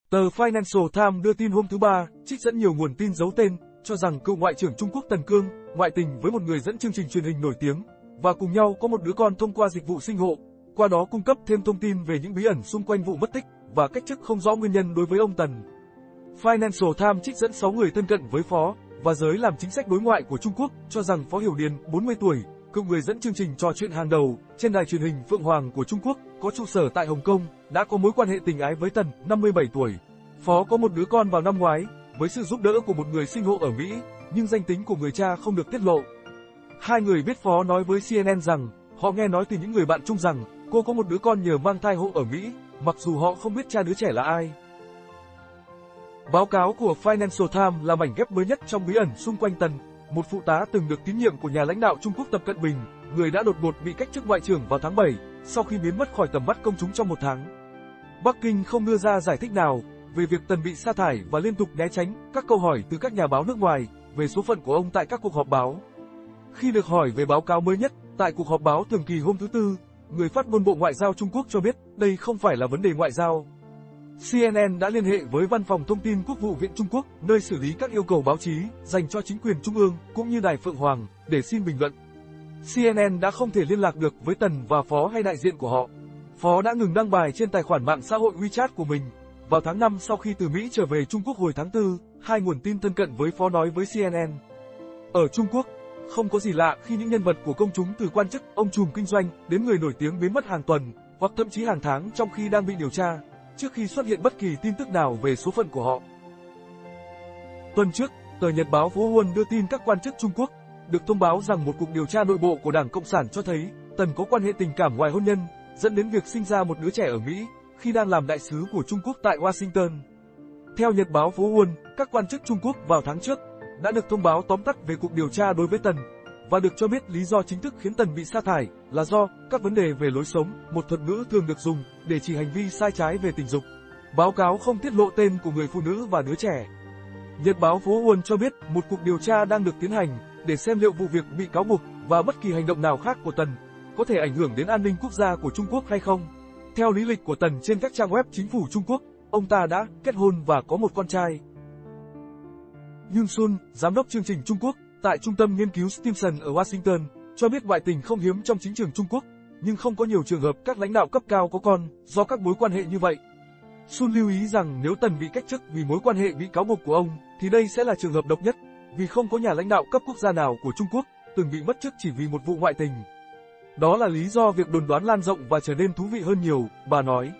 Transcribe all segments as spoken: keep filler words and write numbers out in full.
Tờ Financial Times đưa tin hôm thứ Ba, trích dẫn nhiều nguồn tin giấu tên, cho rằng cựu Ngoại trưởng Trung Quốc Tần Cương ngoại tình với một người dẫn chương trình truyền hình nổi tiếng và cùng nhau có một đứa con thông qua dịch vụ sinh hộ, qua đó cung cấp thêm thông tin về những bí ẩn xung quanh vụ mất tích và cách chức không rõ nguyên nhân đối với ông Tần. Financial Times trích dẫn sáu người thân cận với Phó và giới làm chính sách đối ngoại của Trung Quốc, cho rằng Phó Hiểu Điền, bốn mươi tuổi, cựu người dẫn chương trình trò chuyện hàng đầu trên đài truyền hình Phượng Hoàng của Trung Quốc, có trụ sở tại Hồng Kông, đã có mối quan hệ tình ái với Tần, năm mươi bảy tuổi. Phó có một đứa con vào năm ngoái, với sự giúp đỡ của một người sinh hộ ở Mỹ, nhưng danh tính của người cha không được tiết lộ. Hai người biết Phó nói với xê en en rằng, họ nghe nói từ những người bạn chung rằng, cô có một đứa con nhờ mang thai hộ ở Mỹ, mặc dù họ không biết cha đứa trẻ là ai. Báo cáo của Financial Times là mảnh ghép mới nhất trong bí ẩn xung quanh Tần, một phụ tá từng được tín nhiệm của nhà lãnh đạo Trung Quốc Tập Cận Bình, người đã đột ngột bị cách chức ngoại trưởng vào tháng bảy, sau khi biến mất khỏi tầm mắt công chúng trong một tháng. Bắc Kinh không đưa ra giải thích nào về việc Tần bị sa thải và liên tục né tránh các câu hỏi từ các nhà báo nước ngoài về số phận của ông tại các cuộc họp báo. Khi được hỏi về báo cáo mới nhất, tại cuộc họp báo thường kỳ hôm thứ Tư, người phát ngôn Bộ Ngoại giao Trung Quốc cho biết đây không phải là vấn đề ngoại giao. xê en en đã liên hệ với Văn phòng Thông tin Quốc vụ viện Trung Quốc, nơi xử lý các yêu cầu báo chí dành cho chính quyền trung ương cũng như đài Phượng Hoàng, để xin bình luận. xê en en đã không thể liên lạc được với Tần và Phó hay đại diện của họ. Phó đã ngừng đăng bài trên tài khoản mạng xã hội WeChat của mình. Vào tháng năm sau khi từ Mỹ trở về Trung Quốc hồi tháng tư, hai nguồn tin thân cận với Phó nói với xê en en. Ở Trung Quốc, không có gì lạ khi những nhân vật của công chúng từ quan chức, ông trùm kinh doanh, đến người nổi tiếng biến mất hàng tuần, hoặc thậm chí hàng tháng trong khi đang bị điều tra, trước khi xuất hiện bất kỳ tin tức nào về số phận của họ. Tuần trước, tờ Nhật báo Phố Huân đưa tin các quan chức Trung Quốc được thông báo rằng một cuộc điều tra nội bộ của Đảng Cộng sản cho thấy Tần có quan hệ tình cảm ngoài hôn nhân, dẫn đến việc sinh ra một đứa trẻ ở Mỹ khi đang làm đại sứ của Trung Quốc tại Washington. Theo Nhật báo Phố Huân, các quan chức Trung Quốc vào tháng trước đã được thông báo tóm tắt về cuộc điều tra đối với Tần, và được cho biết lý do chính thức khiến Tần bị sa thải là do các vấn đề về lối sống, một thuật ngữ thường được dùng để chỉ hành vi sai trái về tình dục. Báo cáo không tiết lộ tên của người phụ nữ và đứa trẻ. Nhật báo Phố Huân cho biết một cuộc điều tra đang được tiến hành để xem liệu vụ việc bị cáo buộc và bất kỳ hành động nào khác của Tần có thể ảnh hưởng đến an ninh quốc gia của Trung Quốc hay không. Theo lý lịch của Tần trên các trang web chính phủ Trung Quốc, ông ta đã kết hôn và có một con trai. Yoon Sun, giám đốc chương trình Trung Quốc tại Trung tâm Nghiên cứu Stimson ở Washington, cho biết ngoại tình không hiếm trong chính trường Trung Quốc, nhưng không có nhiều trường hợp các lãnh đạo cấp cao có con do các mối quan hệ như vậy. Sun lưu ý rằng nếu Tần bị cách chức vì mối quan hệ bị cáo buộc của ông, thì đây sẽ là trường hợp độc nhất, vì không có nhà lãnh đạo cấp quốc gia nào của Trung Quốc từng bị mất chức chỉ vì một vụ ngoại tình. Đó là lý do việc đồn đoán lan rộng và trở nên thú vị hơn nhiều, bà nói.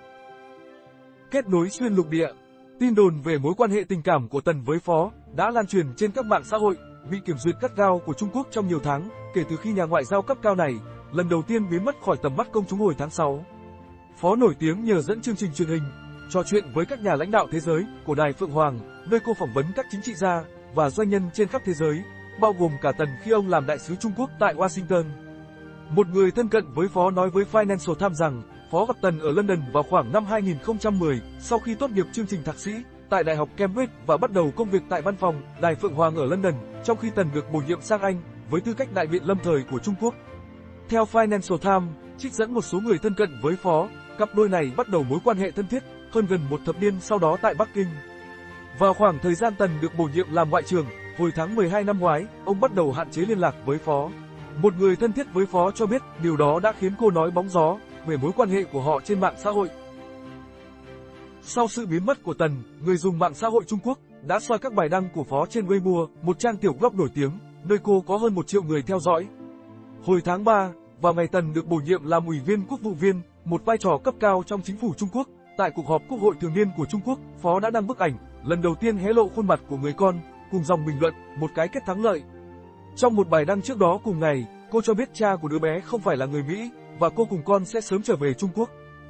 Kết nối xuyên lục địa. Tin đồn về mối quan hệ tình cảm của Tần với Phó đã lan truyền trên các mạng xã hội, bị kiểm duyệt gắt gao của Trung Quốc trong nhiều tháng, kể từ khi nhà ngoại giao cấp cao này lần đầu tiên biến mất khỏi tầm mắt công chúng hồi tháng sáu. Phó nổi tiếng nhờ dẫn chương trình truyền hình, trò chuyện với các nhà lãnh đạo thế giới của đài Phượng Hoàng, nơi cô phỏng vấn các chính trị gia và doanh nhân trên khắp thế giới, bao gồm cả Tần khi ông làm đại sứ Trung Quốc tại Washington. Một người thân cận với Phó nói với Financial Times rằng, Phó gặp Tần ở London vào khoảng năm hai nghìn không trăm mười, sau khi tốt nghiệp chương trình thạc sĩ tại Đại học Cambridge và bắt đầu công việc tại văn phòng Đài Phượng Hoàng ở London, trong khi Tần được bổ nhiệm sang Anh với tư cách đại biện lâm thời của Trung Quốc. Theo Financial Times, trích dẫn một số người thân cận với Phó, cặp đôi này bắt đầu mối quan hệ thân thiết hơn gần một thập niên sau đó tại Bắc Kinh. Vào khoảng thời gian Tần được bổ nhiệm làm ngoại trưởng, hồi tháng mười hai năm ngoái, ông bắt đầu hạn chế liên lạc với Phó. Một người thân thiết với Phó cho biết điều đó đã khiến cô nói bóng gió về mối quan hệ của họ trên mạng xã hội. Sau sự biến mất của Tần, người dùng mạng xã hội Trung Quốc đã soi các bài đăng của Phó trên Weibo, một trang tiểu blog nổi tiếng, nơi cô có hơn một triệu người theo dõi. Hồi tháng ba, vào ngày Tần được bổ nhiệm làm Ủy viên Quốc vụ viên, một vai trò cấp cao trong chính phủ Trung Quốc, tại cuộc họp Quốc hội thường niên của Trung Quốc, Phó đã đăng bức ảnh, lần đầu tiên hé lộ khuôn mặt của người con, cùng dòng bình luận, một cái kết thắng lợi. Trong một bài đăng trước đó cùng ngày, cô cho biết cha của đứa bé không phải là người Mỹ, và cô cùng con sẽ sớm trở về Trung Quốc.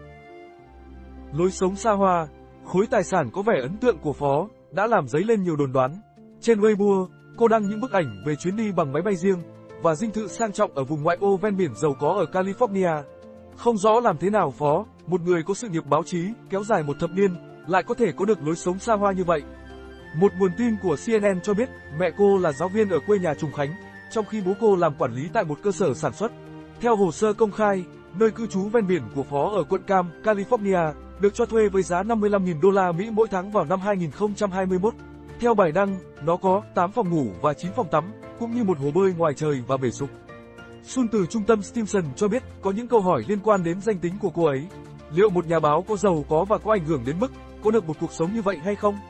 Lối sống xa hoa, khối tài sản có vẻ ấn tượng của Phó đã làm dấy lên nhiều đồn đoán. Trên Weibo, cô đăng những bức ảnh về chuyến đi bằng máy bay riêng và dinh thự sang trọng ở vùng ngoại ô ven biển giàu có ở California. Không rõ làm thế nào Phó, một người có sự nghiệp báo chí kéo dài một thập niên, lại có thể có được lối sống xa hoa như vậy. Một nguồn tin của xê en en cho biết mẹ cô là giáo viên ở quê nhà Trùng Khánh, trong khi bố cô làm quản lý tại một cơ sở sản xuất. Theo hồ sơ công khai, nơi cư trú ven biển của Phó ở quận Cam, California, được cho thuê với giá năm mươi lăm nghìn đô la Mỹ mỗi tháng vào năm hai nghìn không trăm hai mươi mốt. Theo bài đăng, nó có tám phòng ngủ và chín phòng tắm, cũng như một hồ bơi ngoài trời và bể sục. Sun từ trung tâm Stimson cho biết có những câu hỏi liên quan đến danh tính của cô ấy. Liệu một nhà báo có giàu có và có ảnh hưởng đến mức có được một cuộc sống như vậy hay không?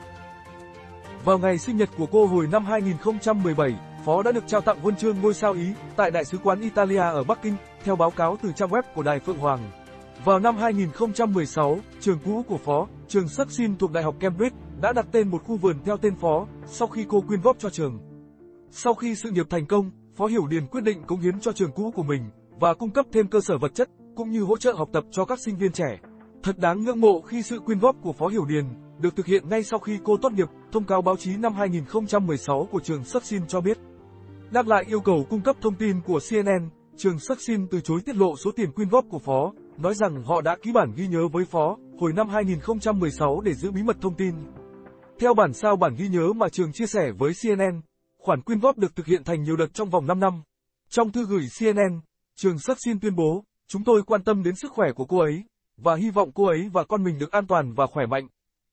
Vào ngày sinh nhật của cô hồi năm hai nghìn không trăm mười bảy, Phó đã được trao tặng huân chương ngôi sao Ý tại Đại sứ quán Italia ở Bắc Kinh, theo báo cáo từ trang web của Đài Phượng Hoàng. Vào năm hai nghìn không trăm mười sáu, trường cũ của Phó, trường Sussex thuộc Đại học Cambridge, đã đặt tên một khu vườn theo tên Phó, sau khi cô quyên góp cho trường. Sau khi sự nghiệp thành công, Phó Hiểu Điền quyết định cống hiến cho trường cũ của mình, và cung cấp thêm cơ sở vật chất, cũng như hỗ trợ học tập cho các sinh viên trẻ. Thật đáng ngưỡng mộ khi sự quyên góp của Phó Hiểu Điền được thực hiện ngay sau khi cô tốt nghiệp, thông cáo báo chí năm hai nghìn không trăm mười sáu của trường Sussex cho biết. Đáp lại yêu cầu cung cấp thông tin của xê en en, trường Sussex từ chối tiết lộ số tiền quyên góp của Phó, nói rằng họ đã ký bản ghi nhớ với Phó hồi năm hai nghìn không trăm mười sáu để giữ bí mật thông tin. Theo bản sao bản ghi nhớ mà trường chia sẻ với xê en en, khoản quyên góp được thực hiện thành nhiều đợt trong vòng năm năm. Trong thư gửi xê en en, trường Sussex tuyên bố, chúng tôi quan tâm đến sức khỏe của cô ấy, và hy vọng cô ấy và con mình được an toàn và khỏe mạnh.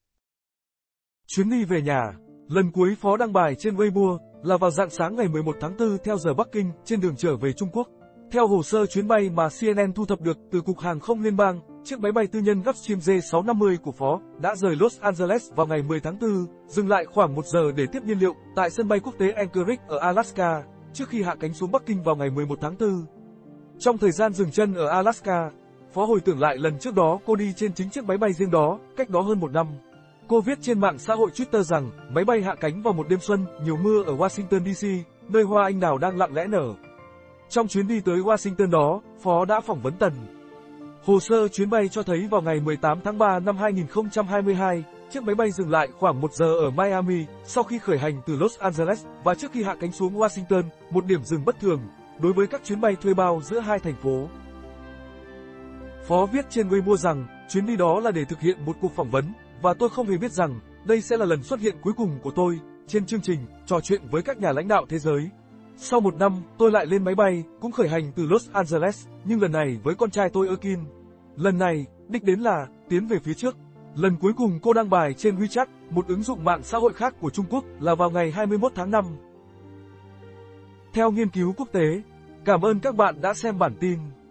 Chuyến đi về nhà. Lần cuối Phó đăng bài trên Weibo là vào rạng sáng ngày mười một tháng tư theo giờ Bắc Kinh, trên đường trở về Trung Quốc. Theo hồ sơ chuyến bay mà xê en en thu thập được từ Cục Hàng không Liên bang, chiếc máy bay tư nhân Gulfstream G sáu trăm năm mươi của Phó đã rời Los Angeles vào ngày mười tháng tư, dừng lại khoảng một giờ để tiếp nhiên liệu tại sân bay quốc tế Anchorage ở Alaska, trước khi hạ cánh xuống Bắc Kinh vào ngày mười một tháng tư. Trong thời gian dừng chân ở Alaska, Phó hồi tưởng lại lần trước đó cô đi trên chính chiếc máy bay riêng đó, cách đó hơn một năm. Cô viết trên mạng xã hội Twitter rằng máy bay hạ cánh vào một đêm xuân, nhiều mưa ở Washington đê xê, nơi hoa anh đào đang lặng lẽ nở. Trong chuyến đi tới Washington đó, Phó đã phỏng vấn Tần. Hồ sơ chuyến bay cho thấy vào ngày mười tám tháng ba năm hai nghìn không trăm hai mươi hai, chiếc máy bay dừng lại khoảng một giờ ở Miami, sau khi khởi hành từ Los Angeles, và trước khi hạ cánh xuống Washington, một điểm dừng bất thường đối với các chuyến bay thuê bao giữa hai thành phố. Phó viết trên Weibo rằng, chuyến đi đó là để thực hiện một cuộc phỏng vấn, và tôi không hề biết rằng, đây sẽ là lần xuất hiện cuối cùng của tôi trên chương trình trò chuyện với các nhà lãnh đạo thế giới. Sau một năm, tôi lại lên máy bay, cũng khởi hành từ Los Angeles, nhưng lần này với con trai tôi Erkin. Lần này, đích đến là tiến về phía trước. Lần cuối cùng cô đăng bài trên WeChat, một ứng dụng mạng xã hội khác của Trung Quốc, là vào ngày hai mươi mốt tháng năm. Theo nghiên cứu quốc tế. Cảm ơn các bạn đã xem bản tin.